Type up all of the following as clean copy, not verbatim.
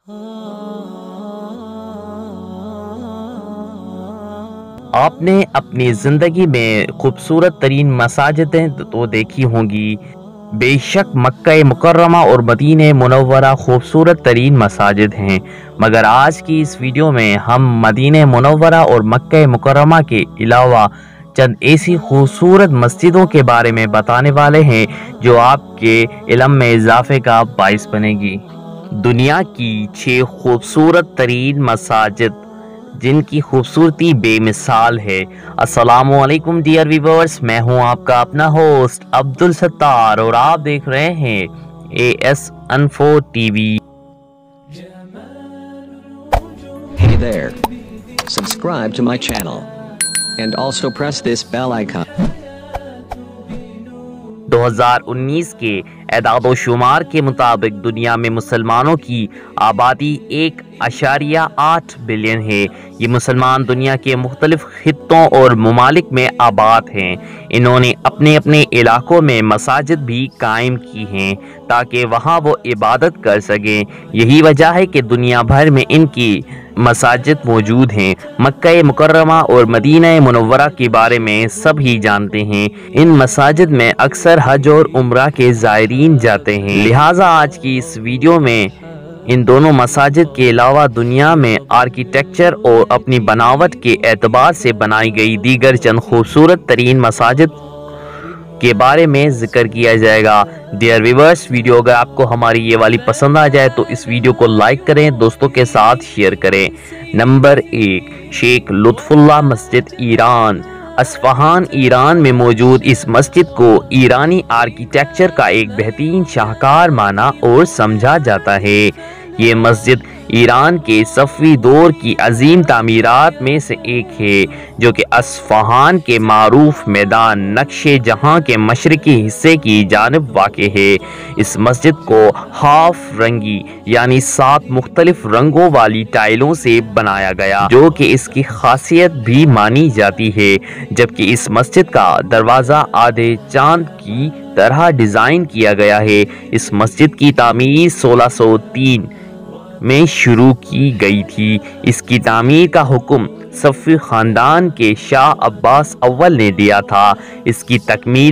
आपने अपनी ज़िंदगी में खूबसूरत तरीन मसाजिदें तो देखी होंगी। बेशक मक्का मुकर्रमा और मदीने मुनव्वरा खूबसूरत तरीन मसाजिद हैं, मगर आज की इस वीडियो में हम मदीने मुनव्वरा और मक्का मुकर्रमा के अलावा चंद ऐसी खूबसूरत मस्जिदों के बारे में बताने वाले हैं जो आपके इल्म में इजाफे का बाइस बनेगी। दुनिया की 6 खूबसूरत तरीन मसाजिद जिनकी खूबसूरती बेमिसाल है। अस्सलामु अलैकुम डियर व्यूअर्स, मैं हूं आपका अपना होस्ट अब्दुल सत्तार और आप देख रहे हैं AS Info TV। Hey there, subscribe to my channel and also press this bell icon। 2019 के एदादो शुमार के मुताबिक दुनिया में मुसलमानों की आबादी 1.8 बिलियन है। ये मुसलमान दुनिया के मुख्तलिफ खित्तों और ममालिक में आबाद हैं। इन्होंने अपने अपने इलाकों में मसाजिद भी कायम की हैं ताकि वहाँ वो इबादत कर सकें। यही वजह है कि दुनिया भर में इनकी मसाजिद मौजूद हैं। मक्का मुकर्रमा और मदीना मुनव्वरा के बारे में सब ही जानते हैं। इन मसाजिद में अक्सर हज और उम्रा के ज़ायरीन जाते हैं। लिहाजा आज की इस वीडियो में इन दोनों मसाजिद के अलावा दुनिया में आर्किटेक्चर और अपनी बनावट के एतबार से बनाई गई दीगर चंद खूबसूरत तरीन मसाजिद के बारे में जिक्र किया जाएगा। डियर व्यूअर्स, वीडियो अगर आपको हमारी ये वाली पसंद आ जाए तो इस वीडियो को लाइक करें, दोस्तों के साथ शेयर करें। नंबर 1, शेख लुत्फुल्लाह मस्जिद, ईरान। अस्फहान ईरान में मौजूद इस मस्जिद को ईरानी आर्किटेक्चर का एक बेहतरीन शाहकार माना और समझा जाता है। ये मस्जिद ईरान के सफ़वी दौर की अजीम तामीरात में से एक है जो कि अस्फहान के मारूफ मैदान नक्शे जहां के मशरकी हिस्से की जानिब वाक़ है। इस मस्जिद को हाफ रंगी यानी 7 मुख्तलिफ रंगों वाली टाइलों से बनाया गया जो कि इसकी खासियत भी मानी जाती है, जबकि इस मस्जिद का दरवाज़ा आधे चांद की तरह डिज़ाइन किया गया है। इस मस्जिद की तामीर 1603 में शुरू की गई थी। इसकी तामीर का हुक्म सफ़वी ख़ानदान के शाह अब्बास अव्वल ने दिया था। इसकी तकमील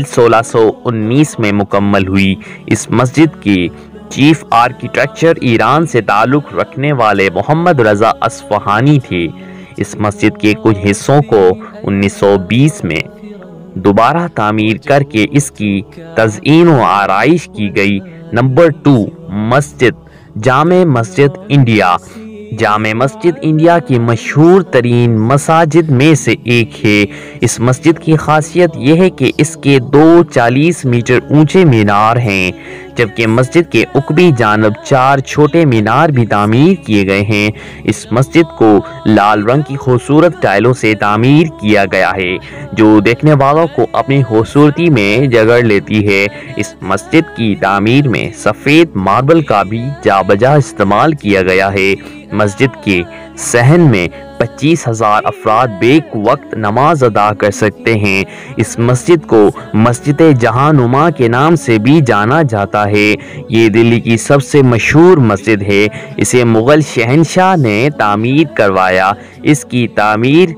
1619 में मुकम्मल हुई। इस मस्जिद के चीफ आर्किटेक्चर ईरान से ताल्लुक़ रखने वाले मोहम्मद रज़ा अस्फहानी थे। इस मस्जिद के कुछ हिस्सों को 1920 में दोबारा तामीर करके इसकी तज़ईन व आराइश की गई। नंबर 2, मस्जिद जामे मस्जिद इंडिया। जामे मस्जिद इंडिया की मशहूर तरीन मसाजिद में से एक है। इस मस्जिद की खासियत यह है कि इसके 2 40 मीटर ऊंचे मीनार हैं, जबकि मस्जिद के उकबी जानब 4 छोटे मीनार भी तामीर किए गए हैं। इस मस्जिद को लाल रंग की खूबसूरत टाइलों से तामीर किया गया है जो देखने वालों को अपनी खूबसूरती में जगड़ लेती है। इस मस्जिद की तामीर में सफ़ेद मार्बल का भी जाबजा इस्तेमाल किया गया है। मस्जिद के सहन में 25,000 अफराद बेक वक्त नमाज अदा कर सकते हैं। इस मस्जिद को मस्जिद जहानुमा के नाम से भी जाना जाता है। ये दिल्ली की सबसे मशहूर मस्जिद है। इसे मुग़ल शहंशाह ने तामीर करवाया। इसकी तामीर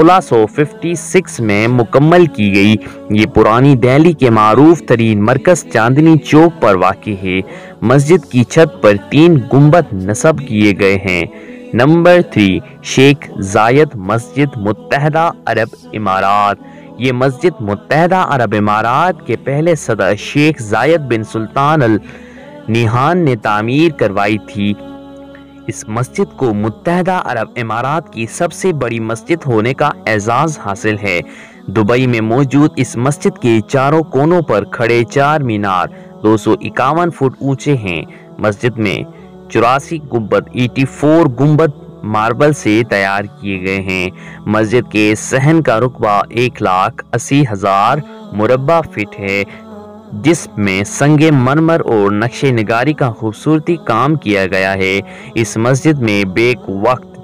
1656 में मुकम्मल की गई। ये पुरानी दिल्ली के मारूफ तरीन मरकज़ चांदनी चौक पर वाक़ है। मस्जिद की छत पर 3 गुंबद नस्ब किए गए हैं। नंबर 3, शेख जायद मस्जिद, मुत्तहदा अरब इमारात। ये मस्जिद मुत्तहदा अरब इमारात के पहले सदर शेख जायद बिन सुल्तान अल निहान ने तामीर करवाई थी। इस मस्जिद को मुत्तहदा अरब इमारात की सबसे बड़ी मस्जिद होने का एजाज़ हासिल है। दुबई में मौजूद इस मस्जिद के चारों कोनों पर खड़े 4 मीनार 251 फुट ऊंचे हैं। मस्जिद में 84 गुंबद 84 गुंबद मार्बल से तैयार किए गए हैं। मस्जिद के सहन का रुकबा 1,80,000 मुरब्बा फीट है, जिसमें संगे मरमर और नक्शे निगारी का खूबसूरती काम किया गया है। इस मस्जिद में बेक वक्त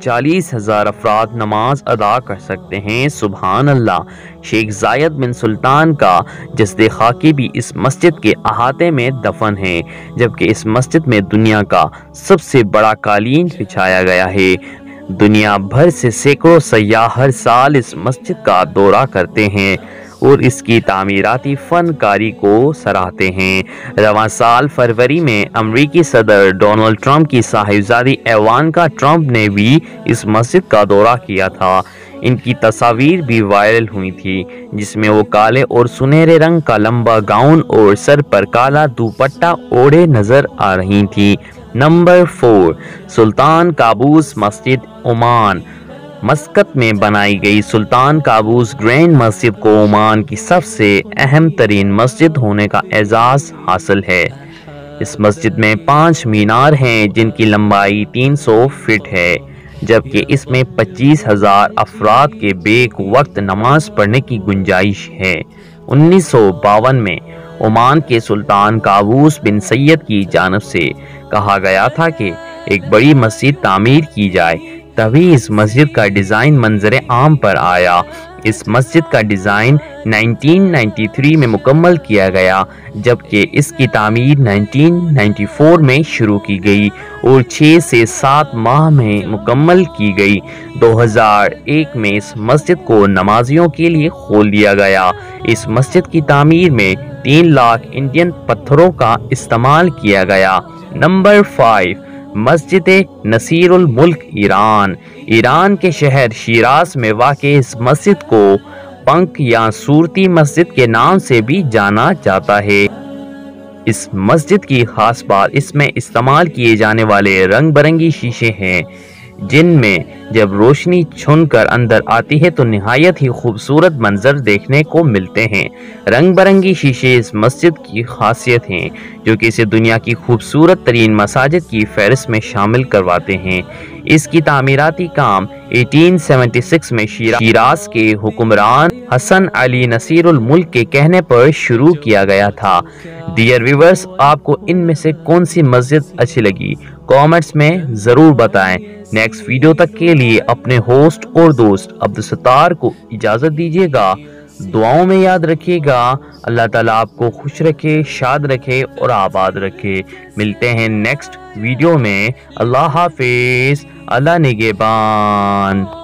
40,000 افراد نماز ادا کر سکتے ہیں۔ سبحان اللہ۔ شیخ زاید بن سلطان کا جسد خاکی بھی اس مسجد کے احاطے میں دفن ہے، جبکہ اس مسجد میں دنیا کا سب سے بڑا قالین بچھایا گیا ہے۔ دنیا بھر سے سینکڑوں سیاح ہر سال اس مسجد کا دورہ کرتے ہیں اور اس کی تعمیراتی فنکاری کو سراہتے ہیں۔ رواں سال فروری میں امریکی صدر ڈونلڈ ٹرمپ کی صاحبزادی ایوانکا ٹرمپ نے بھی اس مسجد کا دورہ کیا تھا۔ ان کی تصاویر بھی وائرل ہوئی تھی، جس میں وہ کالے اور سنہرے رنگ کا لمبا گاؤن اور سر پر کالا دوپٹہ اوڑھے نظر آ رہی تھی۔ نمبر 4، سلطان قابوس مسجد عمان۔ مسقط میں بنائی گئی سلطان قابوس گرینڈ مسجد کو عمان کی سب سے اہم ترین مسجد ہونے کا اعزاز حاصل ہے۔ اس مسجد میں 5 مینار ہیں جن کی لمبائی 300 فٹ ہے، جبکہ اس میں 25,000 افراد کے بیک وقت نماز پڑھنے کی گنجائش ہے۔ 1952 میں عمان کے سلطان قابوس بن سید کی جانب سے کہا گیا تھا کہ ایک بڑی مسجد تعمیر کی جائے، تبھی اس مسجد کا ڈیزائن منظر عام پر آیا۔ اس مسجد کا ڈیزائن 1993 میں مکمل کیا گیا، جبکہ اس کی تعمیر 1994 میں شروع کی گئی اور 6 سے 7 ماہ میں مکمل کی گئی۔ 2001 میں اس مسجد کو نمازیوں کے لیے کھول دیا گیا۔ اس مسجد کی تعمیر میں 3 لاکھ انڈین پتھروں کا استعمال کیا گیا۔ نمبر 5، مسجد نصیر الملک ایران۔ ایران کے شہر شیراز میں واقع اس مسجد کو پنک یا صورتی مسجد کے نام سے بھی جانا جاتا ہے۔ اس مسجد کی خاص بات اس میں استعمال کیے جانے والے رنگ برنگی شیشے ہیں، جن میں جب روشنی چھن کر اندر آتی ہے تو نہایت ہی خوبصورت منظر دیکھنے کو ملتے ہیں۔ رنگ برنگی شیشے اس مسجد کی خاصیت ہیں، جو کہ اسے دنیا کی خوبصورت ترین مساجد کی فہرست میں شامل کرواتے ہیں۔ اس کی تعمیراتی کام 1876 میں شیراز کے حکمران حسن علی نصیر الملک کے کہنے پر شروع کیا گیا تھا۔ ڈیئر ویورز، آپ کو ان میں سے کون سی مسجد اچھی لگی؟ کامنٹس میں ضرور بتائیں۔ نیکسٹ ویڈیو تک کے لیے اپنے ہوسٹ اور دوست عبدالستار کو اجازت دیجیے گا۔ دعاؤں میں یاد رکھیے گا۔ اللہ تعالیٰ آپ کو خوش رکھے، شاد رکھے اور آباد رکھے۔ ملتے ہیں نیکسٹ ویڈیو میں۔ اللہ حافظ۔ اللہ نگہبان۔